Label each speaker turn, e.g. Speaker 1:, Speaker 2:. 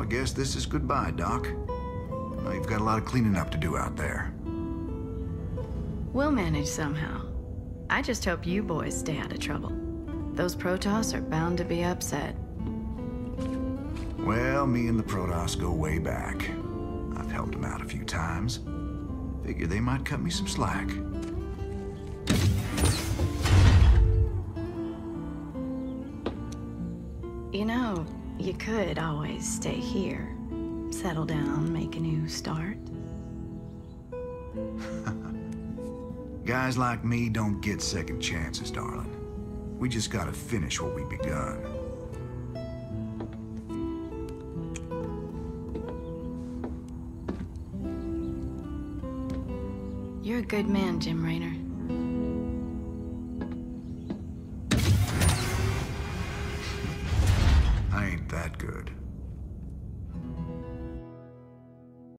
Speaker 1: guess this is goodbye, Doc. Well, you've got a lot of cleaning up to do out there.
Speaker 2: We'll manage somehow. I just hope you boys stay out of trouble. Those Protoss are bound to be upset.
Speaker 1: Well, me and the Protoss go way back. I've helped them out a few times. Figure they might cut me some slack.
Speaker 2: You know, you could always stay here. Settle down, make a new start.
Speaker 1: Guys like me don't get second chances, darling. We just gotta finish what we begun.
Speaker 2: You're a good man, Jim Raynor.
Speaker 1: I ain't that good.